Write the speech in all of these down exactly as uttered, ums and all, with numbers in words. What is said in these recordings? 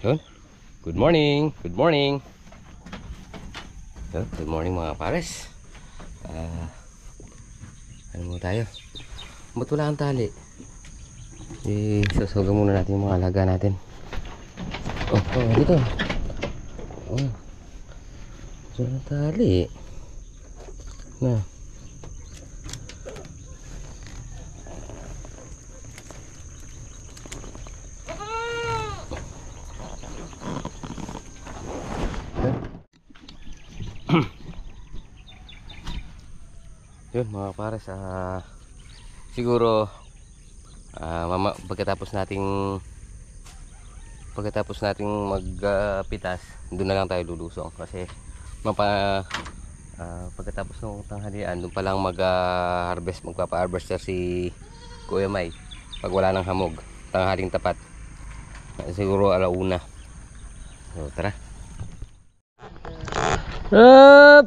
Yun. Good morning. Good morning. Yun. Good morning mga pares. Uh, ano mo tayo? Ba't wala ang tali? Eh, susugan muna natin yung mga alaga natin. Oh, oh, dito. Oh. Wala ang tali. Na. Yun mga pares, uh, siguro uh, mama, pagkatapos nating pagkatapos nating magpitas, uh, doon na lang tayo lulusong kasi mapa, uh, pagkatapos ng tanghalian doon pa lang mag uh, harvest, magpapa-harvester si Kuya May pag wala ng hamog, tanghaling tapat, uh, siguro alauna. So tara. Up!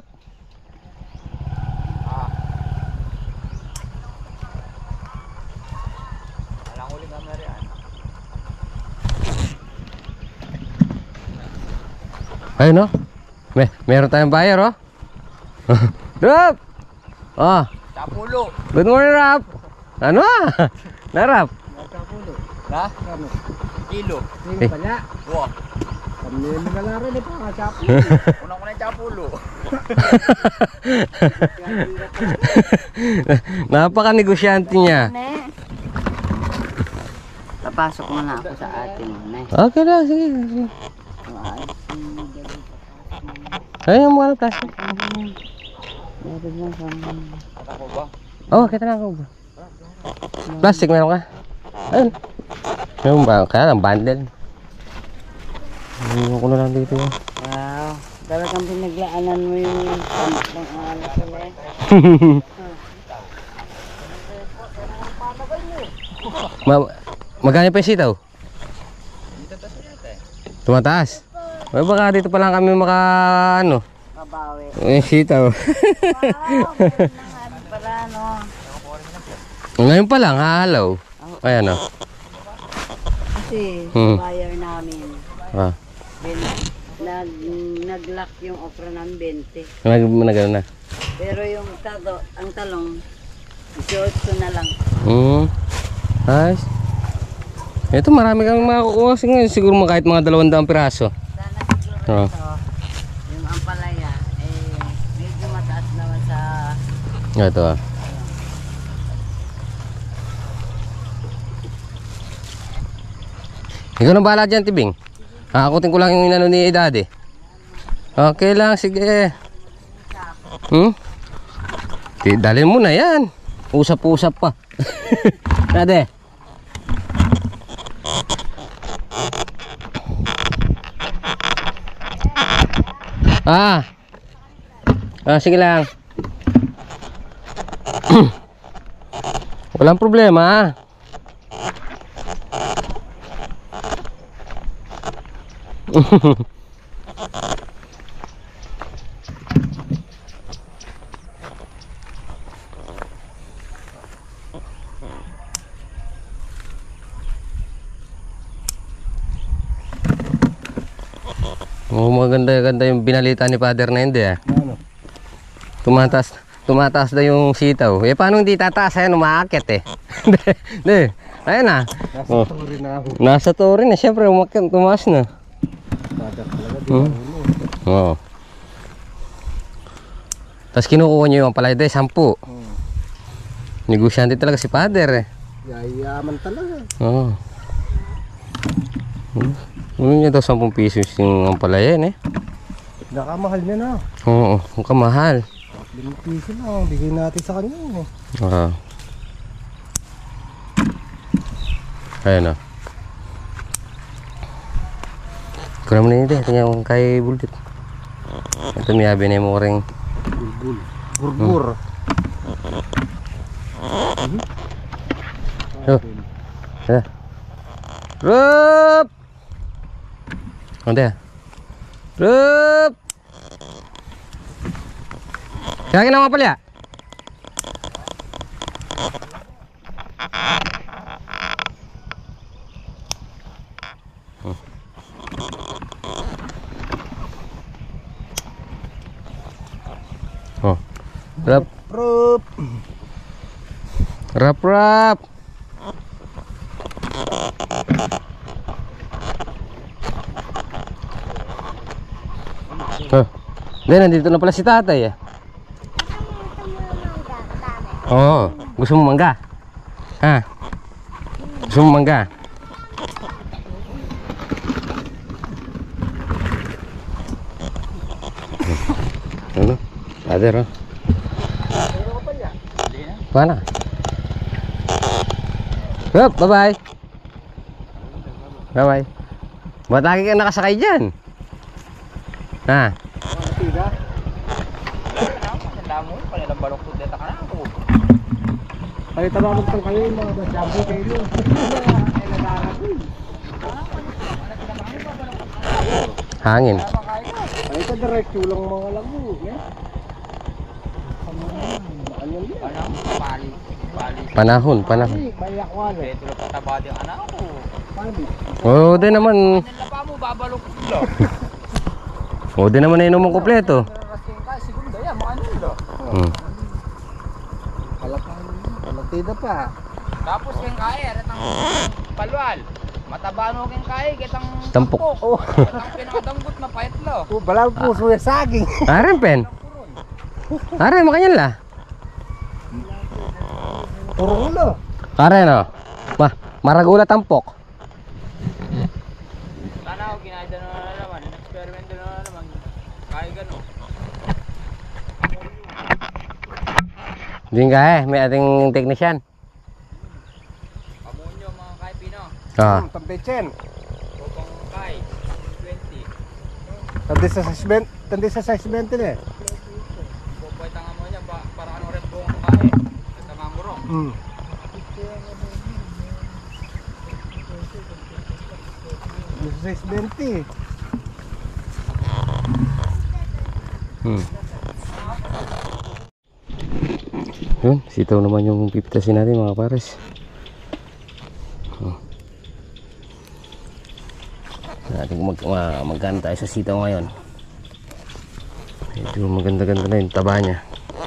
Ayun no? May, meron tayong buyer oh. Rap! Oh. Chapulo. Good morning Rap. Ano? Na Rap? Chapulo. Na? Ano? Kilo. Eh. Pala. Wow. Kami na laro ni pa chapulo. Unang una chapulo. Napaka-negosyante niya. Papasok muna ako sa atin. Okay lang, sige. Ayun yung mga plastic. Oh, kita na ako ba? Plastic meron ka? Ayun. Yung ba? Kaya lang bundle. Ayun ko na lang dito. Wow. Talagang pinaglaanan mo yung pang alas nila eh. Ma magkano pa yung sitaw? Tumataas? Ay, baka dito pa lang kami maka ano? Kabawi. Eh, sitaw. Wow, meron na nga pala no. Ngayon pa lang, hahalaw. Ayan o. Kasi Hmm. buyer namin. Ah, Ben, nag, nag-lock yung okra ng twenty. nag nagano na. Pero yung tado, ang talong, eighteen na lang. Hmm. Nice. Ito marami kang makukuha kasi ngayon siguro mga kahit mga dalawang daang piraso. Sana siguro Oh. ito, yung ampalaya, eh, medyo mataas naman sa... Ito ah. Ikaw na bahala dyan, Tibing. Hakakutin ko lang yung inano ni Daddy. Okay lang, sige. Hmm? Dalhin mo na yan. Usap-usap pa. Daddy. Ah. Ah, sige lang. Walang problema. Oh, maganda-ganda yung binalita ni Father na hindi ah. Ano? Tumataas, tumataas na yung sitaw. Eh paano hindi tataas? Ayan, umaakit eh. Hindi. Ayan na. Nasa Oh. tori na ako. Nasa to rin eh. Siyempre umakyat, tumaas na. Father talaga. Hmm? Oo. Tapos kinukuha nyo yung palay day, sampu. Hmm. Negosyante talaga si Father eh. Yayaman talaga. Oo. Hmm. Ano niya daw sampung pisos yung palayan eh. Nakamahal niya na. Oo, ang kamahal. limang piso lang. Bigay natin sa kanya. Eh. Oo. Ayan o. Ikaw naman na yun, tingnan mo kay Buldit. Ito miyabi na mo rin. Bulbul. Burbur. Hmm. Oh. Ayan. Rup! Ano ya? Rup! Kaya naman pala ya? Hmm. Rap. Rup. Rap rap. Oh. Then, nandito na pala si tatay eh. Oo. Oh, gusto mo mangga? Ha? Gusto mo mangga? Ano? Father, oh. Paano? Hup, bye-bye. Bye-bye. Ba't lagi ka nakasakay dyan? Ha? Tiga. Palita ba magtang kayo yung mga jambu kayo? Hangin. Palita diretso lang mga lago. Panahon, panahon. Bayak wala. Ito lang patabad yung anak ko. Oo, din naman. Nalapa mo, babalok ko lang. Oo, din naman nainom mong kompleto. Narasing ka, segunda yan, mga nilo. Hmm. Palatida pa. Tapos keng kaya, retang palwal. Matabano keng kaya, kitang Tampok. Oh. Kitang pinakadanggot na pahit lo. Oh, balang puso yung saging. Aren, pen. Aren, makanyan la. Puro ulo. Aren, oh. Ma, maragula tampok. Sana ako kinaida na naman, in-experimento na naman. Kaya gano'n. Hindi ka eh, may ating technician. Pamunyo mga kay Pino. Ah. Tampechen. Upang kay, twenty. Tandi sa sasbent, tandi sa sasbent eh. Pupoy tanga mo niya, pa, para anong rep buong kaya. Sa mangurong. Hmm. Sa sasbent eh. Hmm. Yun, sitaw naman yung pipitasin natin mga pares. Oh. Natin mag, ma, magkano tayo sa sitaw ngayon. Medyo maganda-ganda na yung taba niya.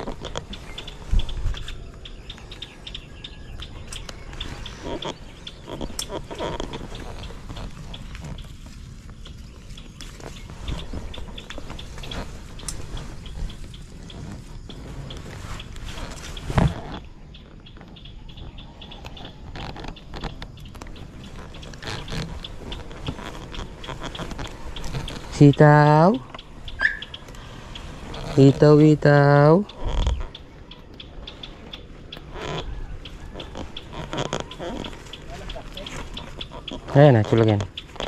Sitaw. Itaw, itaw. Ayan na, tulagyan.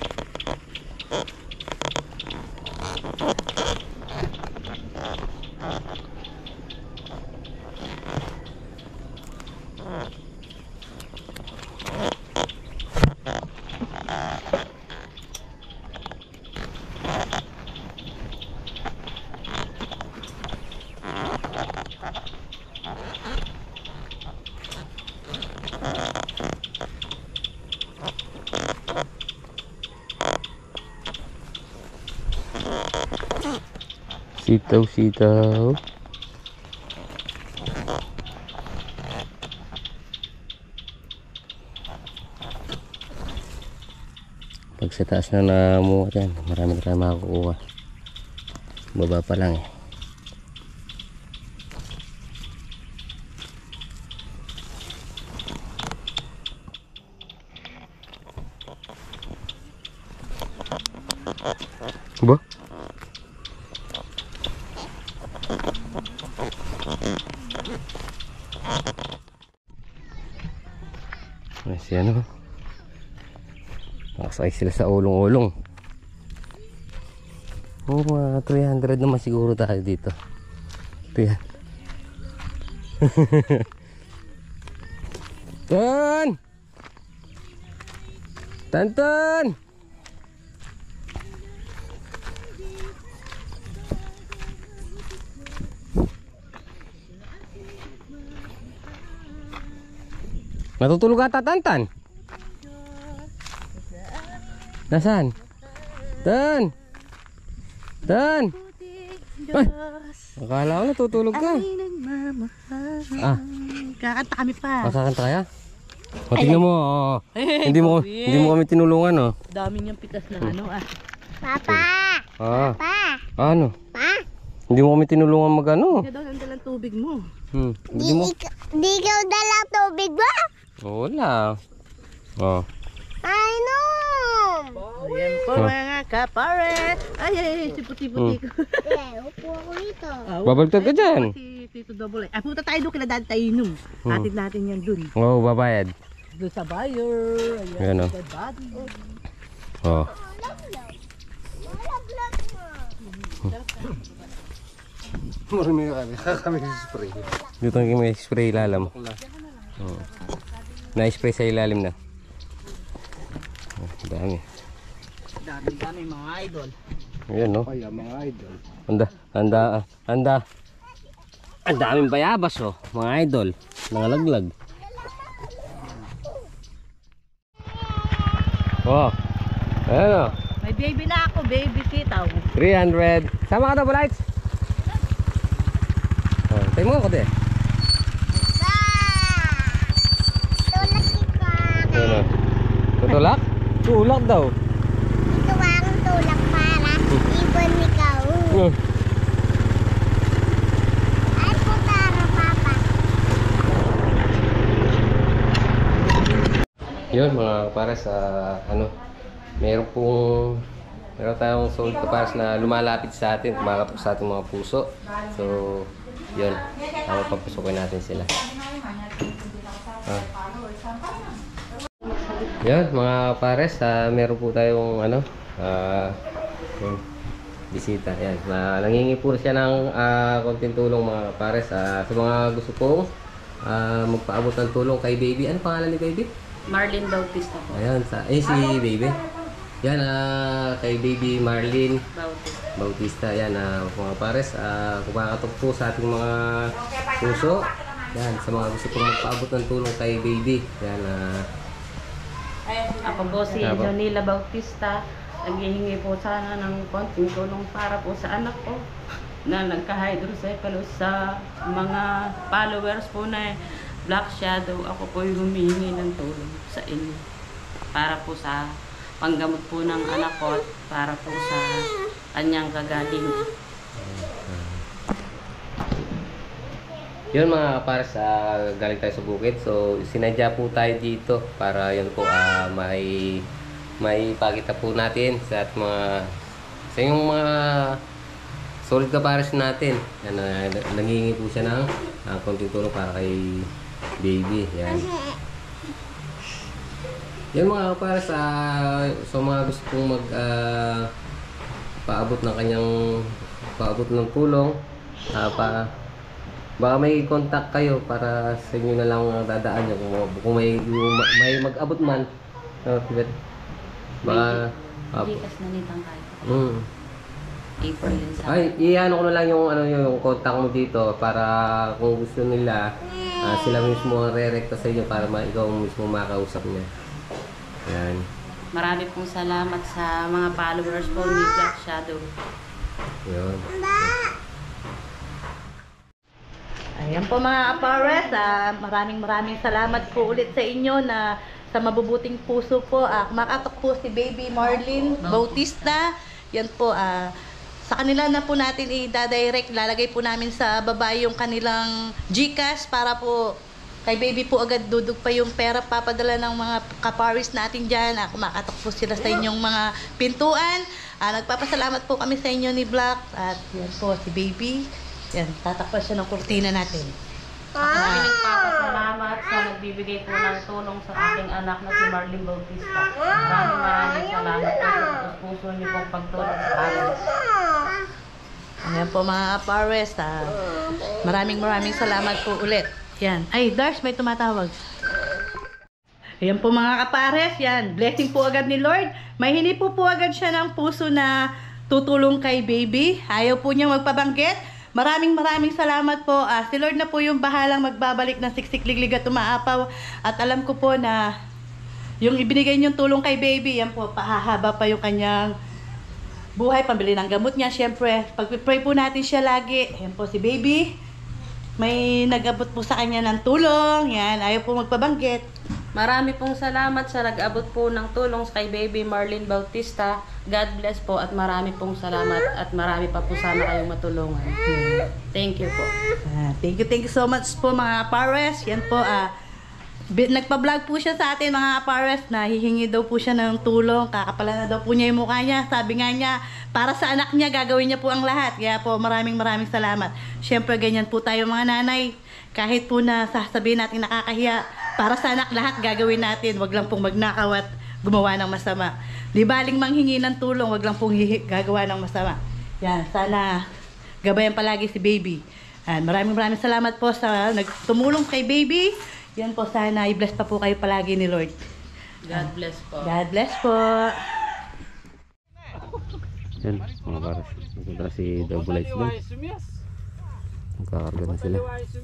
Sitaw, sitaw. Pag sa taas na namuha dyan, marami na tayo makakuha. Baba pa lang eh. Ba? Kasi ano, nakasakay sila sa ulong-ulong. Oh, mga three hundred naman siguro tayo dito. Ito yan. Tan! Tantan! Natutulog ata, Tantan? Nasaan? Tan! Tan! Diyos. Akala ko natutulog ka. Ay, nagmamahal. Ah. Kakanta kami pa. Makakanta kaya? O, tingnan mo. Oh. hindi mo hindi mo kami tinulungan, oh. Dami niyang pitas na ano ah. Papa! Ah. Pa! Ano? Pa! Hindi mo kami tinulungan mag-ano. Kaya daw nandalang tubig mo. Hmm. Hindi Di, mo. ik- di ikaw dalang tubig ba? Oh, wala. Oh. I know! Ayan po mga kapare. Ay, ay, ay, si puti-puti ko. Eh, upo ako dito. Ah, Babaltad ka dyan. Si Tito Double A. Ah, punta tayo doon kila Dad Tainom. Hatid natin yan doon. Oh, babayad. Doon sa buyer. Ayan, Ayan, oh. sa daddy. Oh. Marami kami. Kami spray. Dito ang may spray ilalim. Oh. Na-spray sa ilalim na. Oh, dami. Dami-dami mga idol. Ayan, no? Kaya mga idol. Anda, anda, anda. Ang daming bayabas, oh. Mga idol. Nangalaglag. Oh. Ayan, oh. May baby na ako, baby sitaw. three hundred. Sama ka daw, Lights? Oh, tayo mo ako, de. Tulak ikaw. Ayan, oh. Tutulak? Tulak daw. Ito ang tulak para ibon ikaw. Hmm. Ay, putara, Papa. Yun mga kapares, uh, ano, meron pong meron tayong soul kapares na lumalapit sa atin, kumakatok sa ating mga puso. So, yun, tama papusukin natin sila. Ah. Yun mga kapares, uh, meron po tayong ano, uh, yun, bisita. Yan, uh, nangingi po siya ng uh, konting tulong mga kapares. Uh, sa mga gusto pong uh, magpaabot ng tulong kay baby. Ano pangalan ni baby? Marlene Bautista po. Ayan, sa, eh si baby. Yan, ah, kay baby Marlene Bautista. Bautista. Yan, ah, mga pares, ah, kumakatok po sa ating mga puso. Yan, sa mga gusto pong magpaabot ng tulong kay baby. Yan, ah, Ako po si Ano ba? Jonila Bautista. Naghihingi po sana ng konting tulong para po sa anak ko na nagka-hydrocephalus sa mga followers po na Black Shadow. Ako po yung humihingi ng tulong sa inyo para po sa panggamot po ng anak ko at para po sa kanyang kagaling. yun mga kapares, ah, galing tayo sa bukid. So, sinadya po tayo dito para yun po, ah, may may pakita po natin sa at mga sa yung mga solid kapares natin. Yan, ah, nangingi po siya ng uh, konting tulong para kay baby. Yan. Yan mga kapares, ah, so mga gusto pong mag ah, paabot ng kanyang paabot ng tulong, ah, pa baka may contact kayo para sa inyo na lang dadaan nyo kung, kung may, may mag-abot man. No, tibet. Baka uh, Gikas na nitang kayo. mm. April yun sa Ay, iano ko na lang yung ano yung contact mo dito para kung gusto nila, ah, sila mismo ang re-recta sa inyo para ma ikaw mismo makausap niya. Yan. Marami pong salamat sa mga followers po ni Black Shadow. Yun. Ayan po mga apares, ah, maraming maraming salamat po ulit sa inyo na sa mabubuting puso po. Ah, kumakatok po si Baby Marlene Bautista. Yan po, ah, sa kanila na po natin i-direct. Lalagay po namin sa baba yung kanilang Gcash para po kay Baby po agad dudog pa yung pera papadala ng mga kaparis natin dyan. Ah, kumakatok po sila sa inyong mga pintuan. Ah, nagpapasalamat po kami sa inyo ni Black. At yan po si Baby. Yan, tatakpan siya ng kurtina natin. Kami nagpapasalamat sa nagbibigay po ng tulong sa aking anak na si Marlene Bautista. Maraming maraming salamat po sa puso niyo pong pagtulong sa akin. Ayan po mga apares. Ah, maraming maraming salamat po ulit. Yan. Ay, Dars, may tumatawag. Ayan po mga kapares. Yan. Blessing po agad ni Lord. May hini po po agad siya ng puso na tutulong kay baby. Ayaw po niyang magpabanggit. Maraming maraming salamat po. Ah, si Lord na po yung bahalang magbabalik ng siksik-liglig at umaapaw. At alam ko po na yung ibinigay niyong tulong kay baby, yan po, pahahaba pa yung kanyang buhay, pambili ng gamot niya. Siyempre, pag-pray po natin siya lagi. Ayan po si baby. May nag-abot po sa kanya ng tulong. Yan, ayaw po magpabanggit. Marami pong salamat sa nag-abot po ng tulong kay Baby Marlene Bautista. God bless po at marami pong salamat at marami pa po sana kayong matulungan. Thank you po. Ah, thank you, thank you so much po mga Apares. Yan po, ah, bi- nagpa-vlog po siya sa atin mga Apares na hihingi daw po siya ng tulong. Kakapala na daw po niya yung mukha niya. Sabi nga niya, para sa anak niya, gagawin niya po ang lahat. Kaya po, maraming maraming salamat. Siyempre, ganyan po tayo mga nanay. Kahit po na sasabihin natin nakakahiya, para sa anak lahat gagawin natin. Wag lang pong magnakaw at gumawa ng masama. Di baling manghingi ng tulong, wag lang pong hihi- gagawa ng masama. Yan, sana gabayan palagi si baby. Yan, maraming maraming salamat po sa nagtumulong kay baby. Yan po, sana i-bless pa po kayo palagi ni Lord. God bless po. God bless po. Yan, mga pares. Nagpunta na si Double Lights doon. Magkakarga na sila.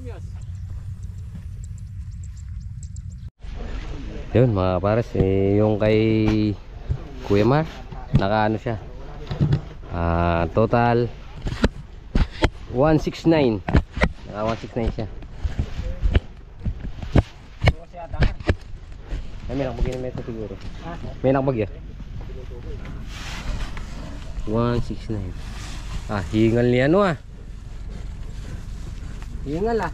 Yun, mga pares. Eh, yung kay Kuya Mar, naka ano siya. Ah, total one sixty-nine. Naka one sixty-nine siya. Ay, may nakabagyan na meto siguro. May nakabagyan. one sixty-nine. Ah, hingal ni ano ah. Hingal ah.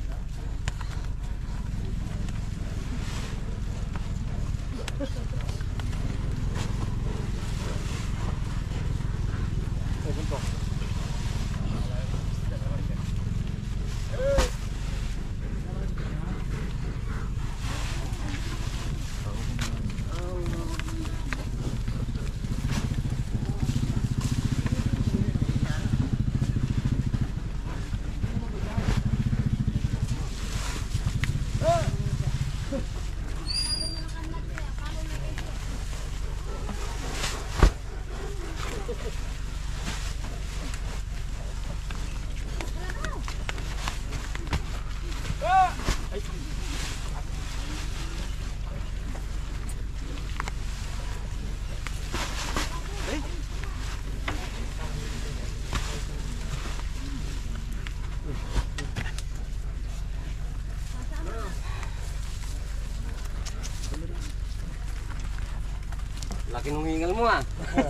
Laki nung hingal mo ah.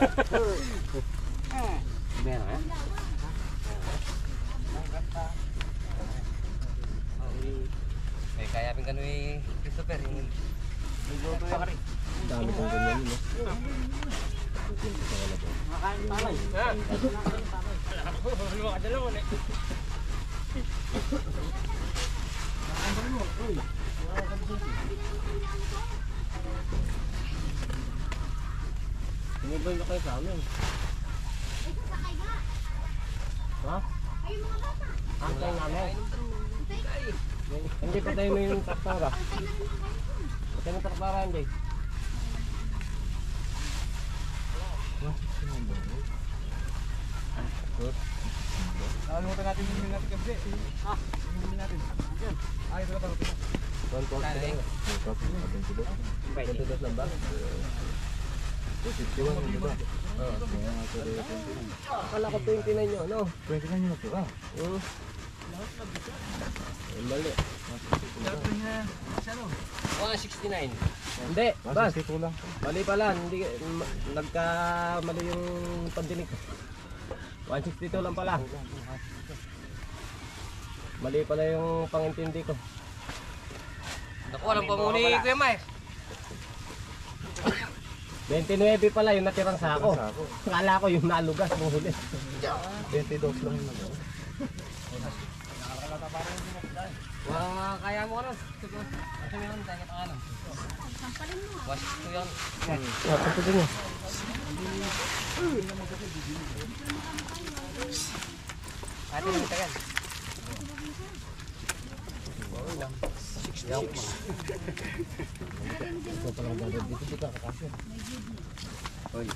Meron ah. Eh, kaya ping kanoy Christopher yung Dami kong ganyan yun. Tumibay na kayo sa amin. Ha? Antay namin. Hindi pa tayo may yung traktara. Patay mo traktara hindi. Nakalimutan natin yung natin kabili. Ha? Yung natin. Yan. Ay, ito na pa. Tuan po. Ito dos lang ba? Akala ko twenty-nine yun, ano? twenty-nine yun na tura. Oo. Mali. one sixty-nine. Hindi, bas. Mali pala, hindi nagka-mali yung pandinig. one sixty-two lang pala. Mali pala yung pangintindi ko. Naku, alam pa muna ni Kuya Mike. twenty-nine pala yung natirang sako. Akala ko yung nalugas mong huli. twenty-two lang yung nagawa. Wah, kaya mo ano? Kasi meron tayo pa ano. Sampalin mo. Wash ko 'yon. Ah, pagpapin niya. Ate lang tagal. Ito pa lang dadad dito dito kakasya. Oy.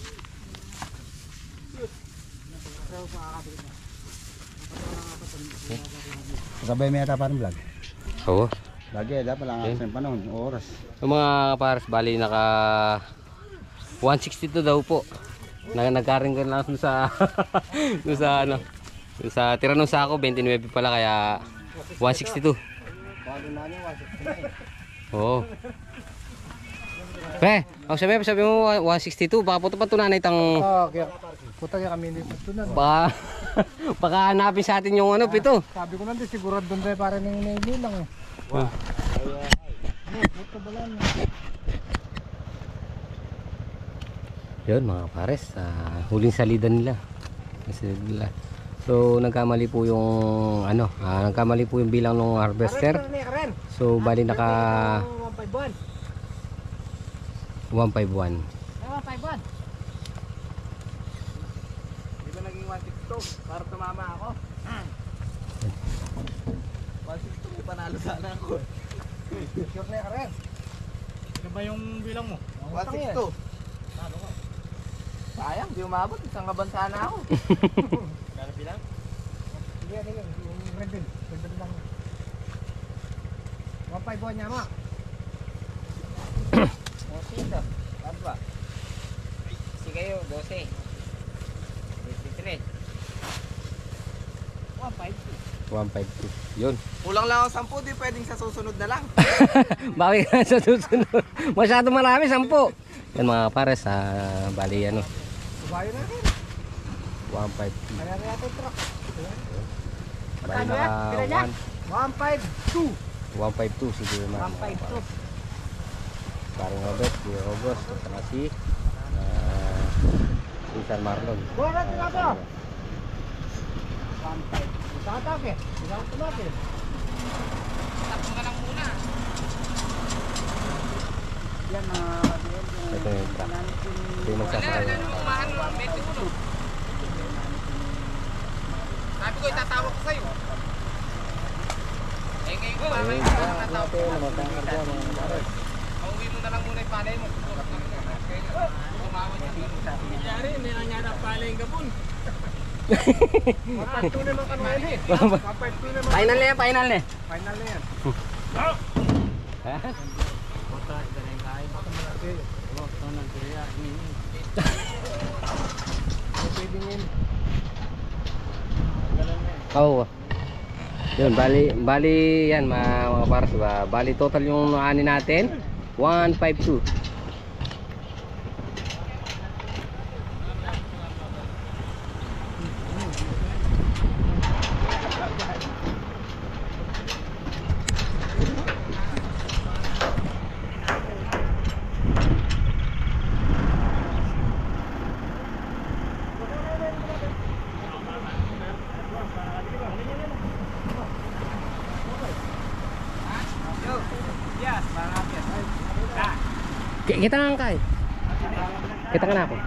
Sabay may ata parang vlog. Oo. Lagi dapat lang Okay. sa panahon, oras. Yung mga kapares, bali naka one sixty-two daw po. Na nagkaring ko lang dun sa dun sa ano. Dun sa tira nung sako twenty-nine pala kaya one sixty-two. Bago na niya, one sixty-nine. Oo. Pre, oh, sabi, sabi mo one sixty-two, baka puto pa tunanay tang Oo, kaya puta kaya kami dito tunan. baka baka hanapin sa atin yung ano pito. Sabi ko lang din siguro doon tayo para nang nili lang. Wow. Ito balan. Yun mga pares, uh, huling salida nila. Kasi nila. So nagkamali po yung ano, uh, nagkamali po yung bilang ng harvester. So bali naka one fifty-one. one fifty-one. Di ba naging one sixty-two para tumama ako? one sixty-two panalo sana ako. Sure na Karen. Ano ba yung bilang mo? one sixty-two. Talo ko. Sayang, di umabot. Isang kabansa na ako. Kano bilang? Sige, sige. Yung red bill. Red bill lang. one fifty-one niya mo. Dito. Ano ba? Sige kayo, twelve. twenty-three. one fifty-two. one fifty-two. Yun. Kulang lang ako sampu, di pwedeng sa susunod na lang. Bakit ka sa susunod? Masyado marami, sampo. Yan mga pares, uh, bali ano. Subayo na rin. one fifty. Kaya na natin truck. Bali naka one fifty-two. one fifty-two siguro na. one fifty-two. Parang Robert, si August, at saka si uh, si San Marlon. Buwan natin ako! one fifty-two. Sa atake. Isang tumake. Takbo ka lang muna. Yan mga kabiyel. Ito yung truck. Ito yung magsasakay. Sabi ko itatawag ko sa'yo. Eh ngayon ko, Ayun, mamaya ko na natawag ko. mga Pauwi mo na lang muna yung palay mo. Susukat lang yun. Kaya tumawa niya. Nangyari, hindi nangyari ang palay yung gabon. one fifty-two naman kanuhin eh. one fifty-two naman. Final na yan, final na. Final na yan. Ha? Oo. Oh. Yun, bali, bali yan mga, mga pares, ba? Bali total yung ani natin, one fifty-two. Yes, marami yan. K- Kita nga kay. Kita ka na ako.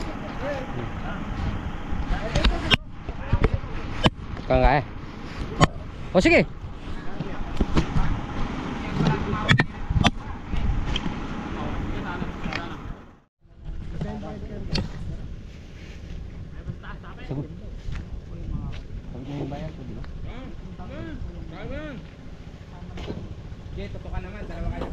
Kang kaya. O sige. Sagot. Sagot mo yung bayan ko, di ba? Okay, totoo ka naman. Dalawa kayo.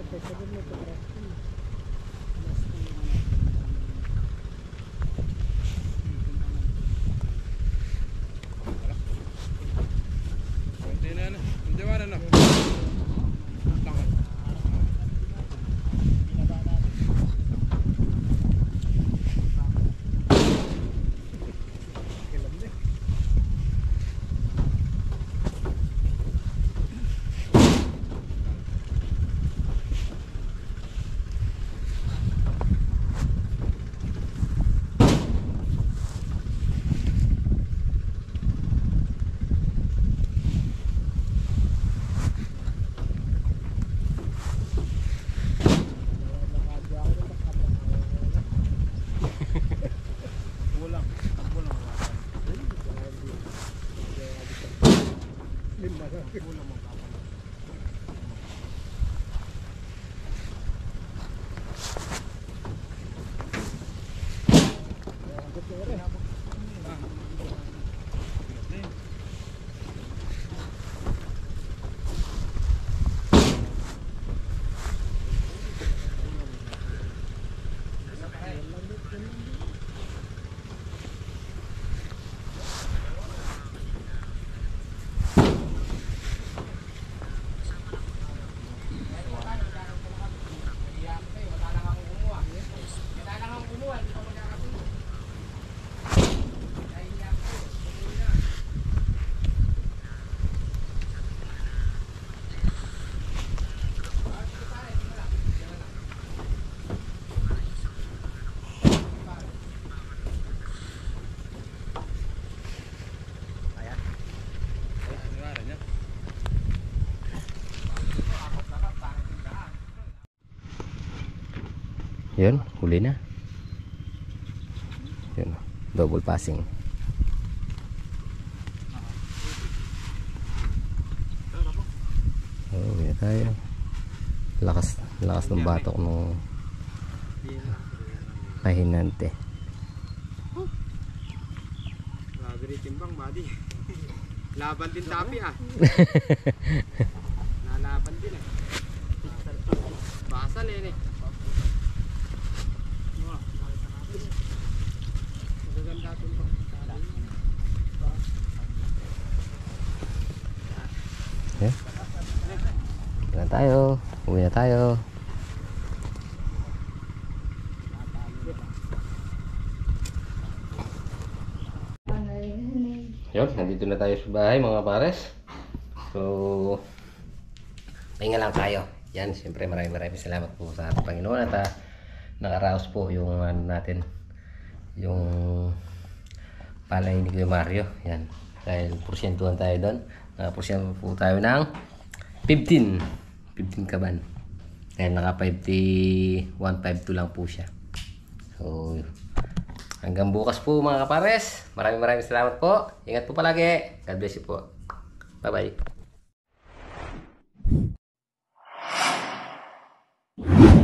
Hindi na na. Hindi na na. Yun, huli na. Yun, double passing. Oh, huli tayo. Lakas, lakas ng batok ng kahinante. Grabe rin timbang, buddy. Laban din tapi ah. Nalaban din eh. Basal eh. Magaganda itong pagkakalala. Okay. Uwi na tayo. Uwi na tayo. Yun, nandito na tayo sa bahay mga pares. So, pahinga lang tayo. Yan, siyempre maraming maraming salamat po sa ating Panginoon at uh, nakaraos po yung ano natin, yung palay ni Kuya Mario. Yan, dahil porsyentuhan tayo doon. Nakaporsyentuhan po tayo ng fifteen kaban. Dahil naka fifty-one fifty-two lang po siya. So, hanggang bukas po mga kapares. Maraming maraming salamat po. Ingat po palagi. God bless you po. Bye bye.